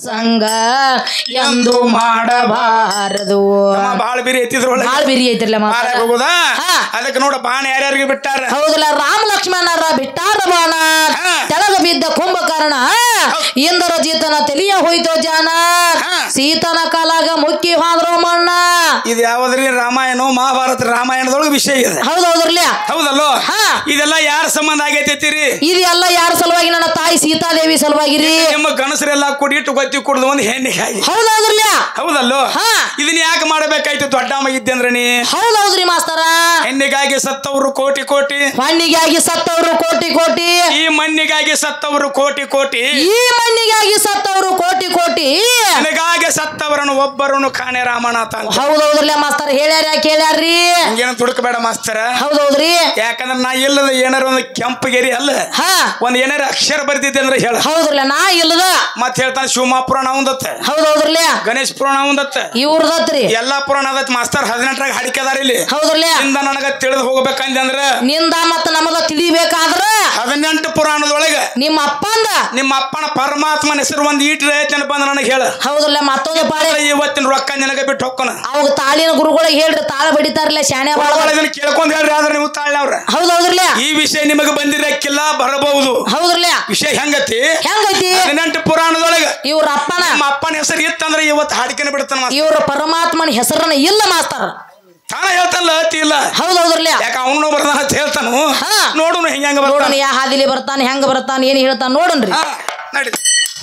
ಸಂಗ ಎಂದು ಮಾಡಬಾರದು. ಬಾಳ ಬಿರಿ ಐತಿದ್ರು ಬಾಳ ಬಿರಿ ಐತಿರ್ಲ ಹೋಗುದಾ ಅದಕ್ಕೆ ನೋಡ ಬಾಣ ಯಾರ್ಯಾರಿಗೆ ಬಿಟ್ಟಾರ ಹೌದಲ್ಲ. ರಾಮ ಲಕ್ಷ್ಮಣರ ಬಿಟ್ಟಾರ ಬಾಣ ತೆಳಗ ಬಿದ್ದ ಕುಂಭಕರ್ಣ ಇಂದರ ಜೀತನ ತೆಲಿಯ ಹೋಯ್ತು ಜಾನ ಸೀತನ ಕಾಲಾಗ ಮುಕ್ಕಿ ಹೋದ್ರು ಮಣ್ಣ. ಇದು ಯಾವ್ದ್ರಿ ರಾಮಾಯಣ ಮಹಾಭಾರತ ರಾಮಾಯಣದೊಳಗೆ ವಿಷಯ ಇದೆ. ಹೌದೌದ್ರಲ್ಲ ಹೌದಲ್ಲೋ ಇದೆಲ್ಲ ಯಾರ ಸಂಬಂಧ ಆಗೈತಿರಿ? ಇದೆಲ್ಲ ಯಾರ ಸಲುವಾಗಿ? ನನ್ನ ತಾಯಿ ಸೀತಾದೇವಿ ಸಲುವಾಗಿರಿ. ನಿಮ್ಮ ಗಣಸರೆಲ್ಲ ಕುಡಿಟ್ಟು ಗೊತ್ತಿ ಕುಡ್ದು ಒಂದು ಹೆಣ್ಣಿಗಾಗಿ. ಹೌದೌದ್ರಲ್ಲ ಹೌದಲ್ಲೋ ಇದನ್ನ ಯಾಕೆ ಮಾಡಬೇಕಾಯ್ತು? ದೊಡ್ಡಮ್ಮ ಇದ್ದೆ ಅಂದ್ರೆ ನೀ. ಹೌದೌದ್ರಿ ಮಾಸ್ತರ. ಹೆಣ್ಣಿಗಾಗಿ ಸತ್ತವರು ಕೋಟಿ ಕೋಟಿ, ಮಣ್ಣಿಗಾಗಿ ಸತ್ತವರು ಕೋಟಿ ಕೋಟಿ, ಈ ಮಣ್ಣಿಗಾಗಿ ಸತ್ತವರು ಕೋಟಿ ಕೋಟಿ, ಈ ಮಣ್ಣಿಗಾಗಿ ಸತ್ತವರು ಕೋಟಿ ಕೋಟಿ, ನಿನಗಾಗಿ ಸತ್ತವರನ್ನು ಒಬ್ಬರನ್ನು ಕಾಣೆ ರಾಮನಾಥ. ಹೌದೌದ್ರಲ್ಲ ಮಾಸ್ತರ. ಹೇಳ್ಯಾರ ಕೇಳ್ಯಾರ್ರಿ? ಹಂಗೇನು ತುಡುಕಬೇಡ ಮಾಸ್ತರ. ಹೌದೌದ್ರಿ. ಯಾಕಂದ್ರೆ ನಾ ಇಲ್ಲದ ಏನಾರ ಒಂದು ಕೆಂಪಗೆರಿ ಅಲ್ಲ ಒಂದ್ ಏನಾರ ಅಕ್ಷರ ಬರ್ದಿದ್ದೆ ಅಂದ್ರೆ ಹೇಳ. ಹೌದ್ರಲ್ಲ ನಾ ಇಲ್ಲದ ಮತ್ ಹೇಳ್ತಾನೆ ಶಿವಮಾ ಪುರಾಣ ಒಂದತ್ತ. ಹೌದೌದ್ರಲ್ಲ. ಗಣೇಶ್ ಪುರಾಣ ಒಂದತ್ತ. ಇವ್ರದತ್ರಿ ಎಲ್ಲಾ ಪುರಾಣ ಅದತ್ ಮಾಸ್ತರ್ 18ರಾಗ ಹಾಡಿಕೆದಾರ ಇಲ್ಲಿ. ಹೌದ್ರಲ್ಲ. ಇಂದ ನನಗ ತಿಳಿದು ಹೋಗ್ಬೇಕಂದ ಅಂದ್ರ ನಿಂದ ಮತ್ತ ನಮಗ ತಿಳಿಬೇಕಾದ್ರ 18 ಪುರಾಣದೊಳಗ ನಿಮ್ಮ ಅಪ್ಪನ ಪರಮಾತ್ಮನ ಹೆಸರು ಒಂದ್ ಈಟ್ ರೈತನ ಬಂದ ನನಗೆ ಹೇಳ. ಹೌದಲ್ಲ. ಮತ್ತೊಂದು ಪಾಳೆ ಇವತ್ತಿನ ರೊಕ್ಕ ನಿನಗ ಬಿಟ್ಟು ಹೋಗ್ಕೋಣ. ಅವಾಗ ತಾಳಿನ ಗುರುಗಳಿಗೆ ಹೇಳ್ರಿ, ತಾಳ ಬಡಿತಾರಲ್ಲ ಶಾಣೆ ಬಾಳ ಕೇಳ್ಕೊಂಡ್ ಹೇಳ್ರಿ. ಆದ್ರೆ ನೀವು ತಾಳ್ನವ್ರ. ಹೌದೌದ್ರಲ್ಲ. ಈ ವಿಷಯ ನಿಮಗೆ ಬಂದಿರಕ್ಕಿಲ್ಲ, ಬರಬಹುದು. ಹೌದ್ರಲ್ಲ. ವಿಷಯ ಹೆಂಗತಿ 18 ಪುರಾಣದೊಳಗ ಇವ್ರ ಅಪ್ಪನ ಹೆಸರು ಇತ್ತಂದ್ರೆ ಇವತ್ತು ಹಾಡಿಕೆನ ಬಿಡ್ತಾನ. ಇವ್ರ ಪರಮಾತ್ಮನ ಹೆಸರನ್ನ ಇಲ್ಲ ಮಾಸ್ತರ. ತಾನ ಹೇಳ್ತಾನಲ್ಲ ಅತಿ ಇಲ್ಲ. ಹೌದೌದ್ರಲ್ಲ. ಯಾಕ ಅವನು ಬರ್ತಾನ ಅಂತ ಹೇಳ್ತಾನು. ನೋಡೋಣ ಹೆಂಗ ನೋಡೋಣ ಯಾ ಹಾದಿಲಿ ಬರ್ತಾನೆ, ಹೆಂಗ ಬರ್ತಾನೆ, ಏನ್ ಹೇಳ್ತಾನ ನೋಡನ್ರಿ. ನಡಿ.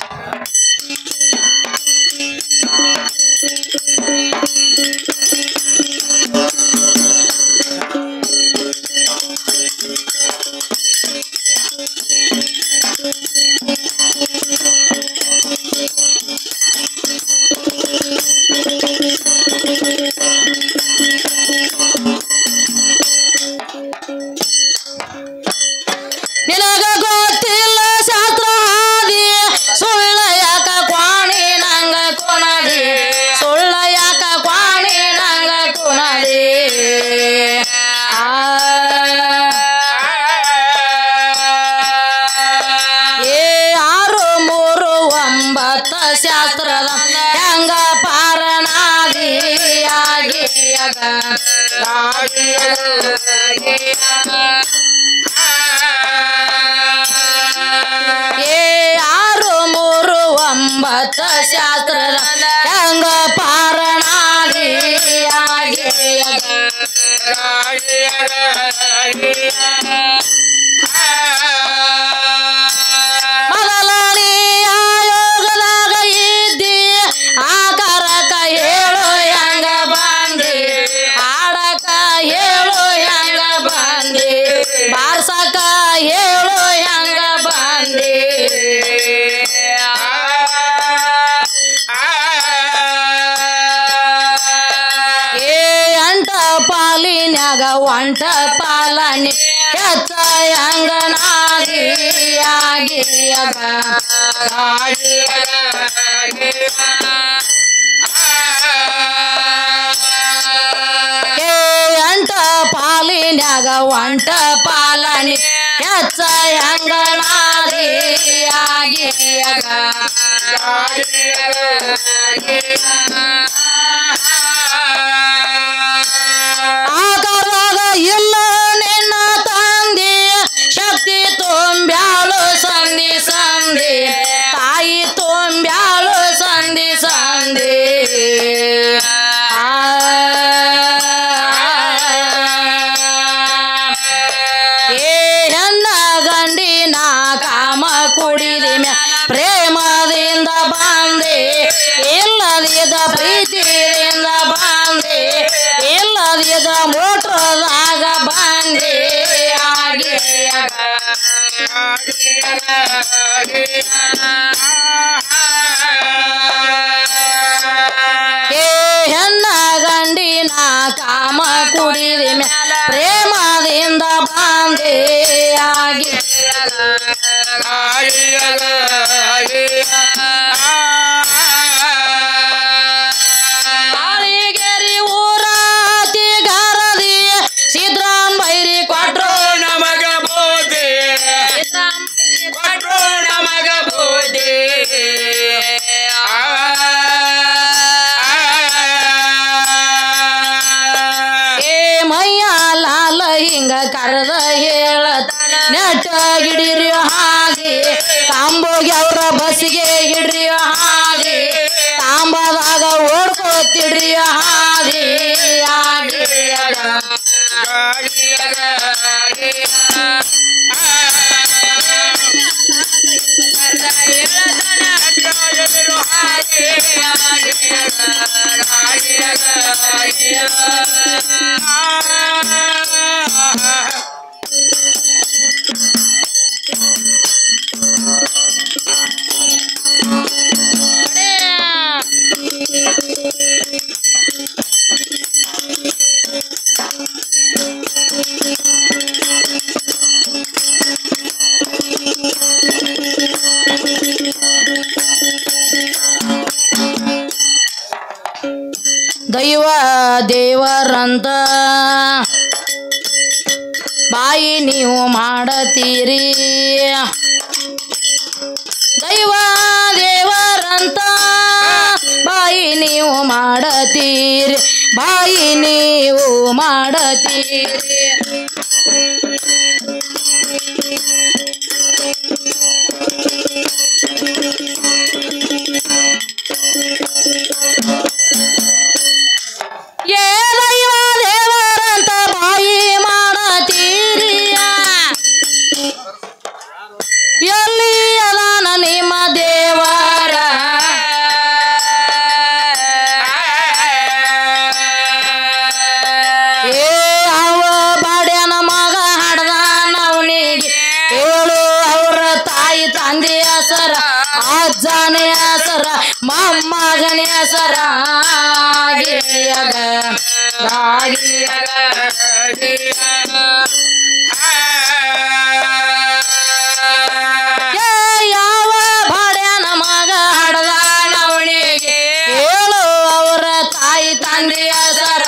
ನಿನಗ ಗೊತ್ತಿಲ್ಲ ಶಾಸ್ತ್ರ ಹಾದಿ, ಸುಳ್ಳ ಯಾಕ ಕ್ವಾಣಿ ನಂಗ ಕೊನದಿ, ಸುಳ್ಳ ಯಾಕ ಕ್ವಾಣಿ ನಂಗ ಕೊನದಿ. ಏ 6 3 9 ಶಾಸ್ತ್ರದ ಹೆಂಗ ಪಾರಣಾದಿ ಆಗಿ ಏ 6 3 9 ಶಾಸ್ತ್ರದ ಹೆಂಗ ಪಾರಣಾದಿ ಆಗಿ ಮೊದಲನೆಯ ಯೋಗದಾಗ ಇದ್ದಿ ಆಕಾರಕ ಹೇಳು ಹೆಂಗ ಬಂದಿ, ಹಾಡಕ ಹೇಳು ಹೆಂಗ ಬಂದಿ, ಬಾರ್ಸಕ ಹೇಳು ಹೆಂಗ ಬಂದಿ. ಏ 8 ಪಾಲಿನ್ಯಾಗ 1 ಪಾಲನೆ ಹೆಚ್ಚ ಹೆಂಗನಾದಿ ಆಗಿ ಏ 8 ಪಾಲಿನ್ಯಾಗ 1 ಪಾಲನೆ ಹೆಚ್ಚ ಹೆಂಗನಾದಿ ಆಗಿ ಆಕಾರದಾಗ ಇಲ್ಲ ನಿನ್ನ ತಂದೆ, ಶಕ್ತಿ ತುಂಬ್ಯಾಳು ಸಂಧಿ ಸಂಧಿ, ತಾಯಿ ತುಂಬ್ಯಾಳು ಸಂಧಿ ಸಂಧಿ. ಏ ಹೆಣ್ಣ ಗಂಡಿನ ಕಾಮ ಕುಡಿದಿ ಪ್ರೇಮದಿಂದ ಬಂದೆ, ಇಲ್ಲದಿದ್ದ ಪ್ರೀತಿಯಿಂದ ಬಂದೆ, ಇಲ್ಲದಿದ್ದ ಮೋಟ್ರದಾಗ ಬಂದೆ ಆಗಿ ಏ ಹೆಣ್ಣ ಗಂಡಿನ ಕಾಮ ಕುಡಿದಿ ಪ್ರೇಮದಿಂದ ಬಂದೆ ಆಗಿ ಕಾಳಿಗೇರಿ ಊರಾತಿ ಗರದಿ ಸಿದ್ರಾಮ್ ಬೈರಿ ಕೊಟ್ರು ನಮಗ ಬೋಧೆ, ಸಿದ್ರಾಮ್ ಕೊಟ್ರು ನಮಗ ಬೋಧೆ. ಗಿಡಿರಿ ಹಾದಿ ತಾಂಬೋಗಿ ಅವರ ಬಸ್ಸಿಗೆ ಹಿಡ್ರಿ ಹಾದಿ ತಾಂಬದಾಗ ಓಡ್ಕೋತಿಡ್ರಿ ಹಾದಿ ದೈವ ದೇವರಂತ ಬಾಯಿ ನೀವು ಮಾಡತೀರಿ ದೈವ ದೇವರಂತ ಬಾಯಿ ನೀವು ಮಾಡತೀರಿ ಬಾಯಿ ನೀವು ಮಾಡತೀರಿ ಅಜ್ಜನೇ ಸರ ಮೊಮ್ಮಗನೇ ಸರ ಯಾವ ಬಾಡ್ಯಾನ ಮಗ ಹಡದ ನವಣಿಗೆ ಹೇಳು ಅವರ ತಾಯಿ ತಂದೆಯ ಸರ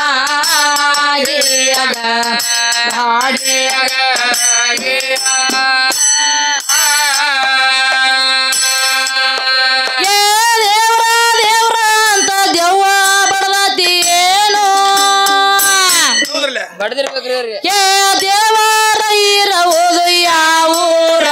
ದೇವರ ಇರವುದು ಯಾವೂರ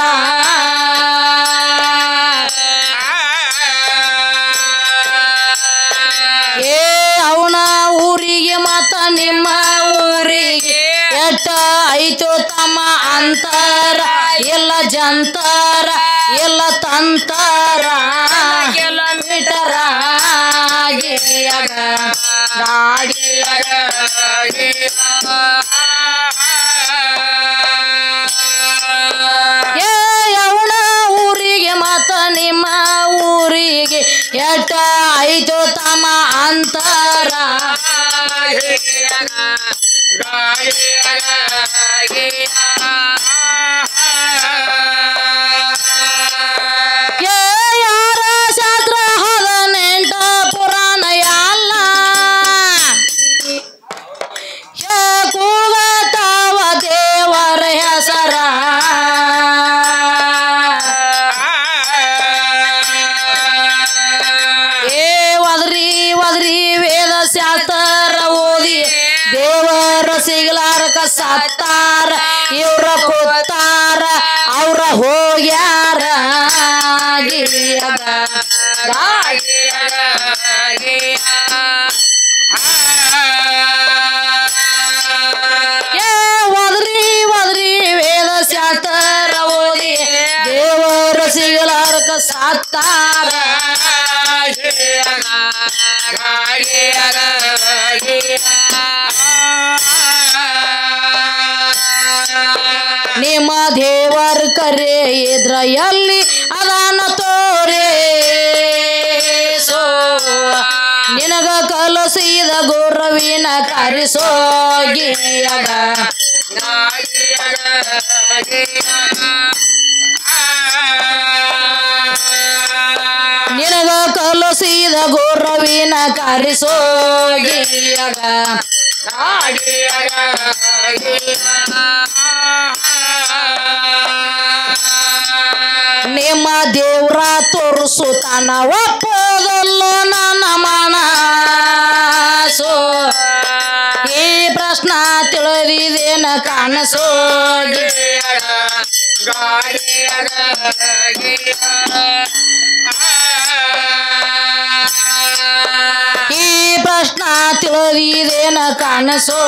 ಅವನ ಊರಿಗೆ ಮತ್ತ ನಿಮ್ಮ ಊರಿಗೆ ಎಟ್ಟ ಐತೋ ತಮ್ಮ ಅಂತರ ಎಲ್ಲ ಜಂತರ ಎಲ್ಲ ತಂತರ ಎಲ್ಲ ಮೀಟರ ಅವನ ಊರಿಗೆ ಮತ್ತ ನಿಮ್ಮ ಊರಿಗೆ ಎಟ್ಟ ಐದು ತಮ್ಮ ಅಂತರ ಯಾರ ಶಾಸ್ತ್ರ 18 ಪುರಾಣ ಎಲ್ಲ ಕೂಗತಾವ ದೇವರ ಹೆಸರ ಒದ್ರಿ ವೇದ ಶಾಸ್ತ್ರ ಓದಿ ದೇವರ ಸಿಗಲಾರಕ ಸತ್ತಾರ ಇವ್ರ ಕೂತಾರ ಅವ್ರ ಹೋಗ್ಯಾರ ಒದ್ರಿ ವೇದ ಶಾಸ್ತ್ರ ಓದಿ ದೇವರ ಸಿಗಲಾರಕ ಸತ್ತಾರ ನಿಮ್ಮ ದೇವರ ಕರೆ ಇದ್ರ ಎಲ್ಲಿ ಅದಾನ ತೋರೆ ಸೋ ನಿನಗ ಕಲಸಿದ ಗುರುವಿನ ಕರಿಸೋಗಿಯಗ ನಿನಗ ಕಲಸಿದ ಗುರುವಿನ ಕರಿಸೋಗಿಯಗ ನಿಮ್ಮ ದೇವ್ರ ತೋರಿಸುತ್ತಾನ ಒಪ್ಪೋದಲ್ಲೋ ನನ್ನ ಮನಸೋ ಈ ಪ್ರಶ್ನ ತಿಳಿದಿದೇನ ಕಾಣಿಸೋಗಿ ಈ ಪ್ರಶ್ನ ತಿಳಿದೇನ ಕಾಣಿಸೋ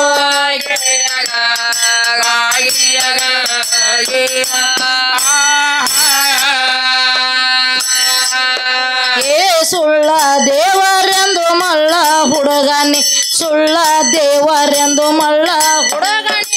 ಏ ಸುಳ್ಳ ದೇವರೆಂದು ಮಳ್ಳ ಹುಡುಗನಿ ಸುಳ್ಳ ದೇವರೆಂದು ಮಳ್ಳ ಹುಡುಗನಿ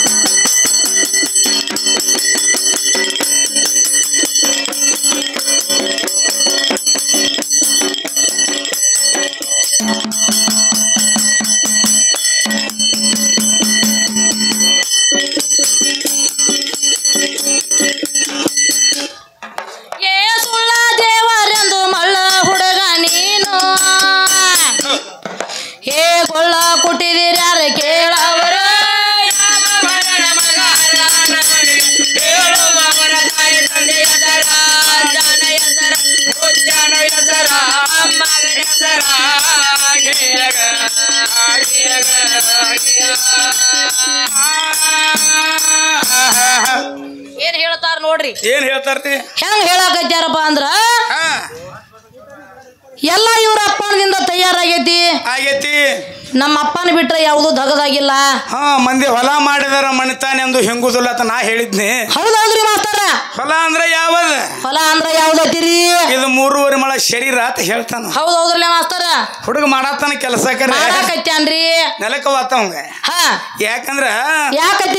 ಕೊಟ್ಟಿದ್ದೀರಿ ಯಾರ ಕೇಳವರ ಏನ್ ಹೇಳ್ತಾರ ನೋಡ್ರಿ ಏನ್ ಹೇಳ್ತಾರ್ರಿ ಹೆಂಗ್ ಹೇಳಕತ್ಯಾರಪ್ಪ ಅಂದ್ರ ಎಲ್ಲ ಇವ್ರ ಅಪ್ಪನದಿಂದ ತಯಾರಾಗೈತಿ ಆಗೈತಿ ನಮ್ಮ ಅಪ್ಪನ ಬಿಟ್ರೆ ಯಾವುದು ದಗದಾಗಿಲ್ಲ ಮಂದಿ ಹೊಲ ಮಾಡಿದಾರ ಮಣಿತಾನೆ ಎಂದು ಹೆಂಗುದಿಲ್ಲ ಅಂತ ನಾ ಹೇಳಿದ್ನಿ ಹೌದೌದ್ರಿ ಮಾಸ್ತರ ಹೊಲ ಅಂದ್ರೆ ಯಾವದ ಹೊಲ ಅಂದ್ರ ಯಾವ್ದೈತಿರಿ ಇದು 3.5 ಮಳ ಶರೀರ ಅಂತ ಹೇಳ್ತಾನ ಹೌದೌದ್ರಲ್ಲ ಮಾಸ್ತರ ಹುಡುಗ ಮಾಡಾತಾನ ಕೆಲಸ ಮಾಡಾಕತ್ಯಾನ್ರಿ ನೆಲಕ್ಕ ವಾತವಂಗ ಹಾ ಯಾಕಂದ್ರ ಯಾಕತ್ತಿ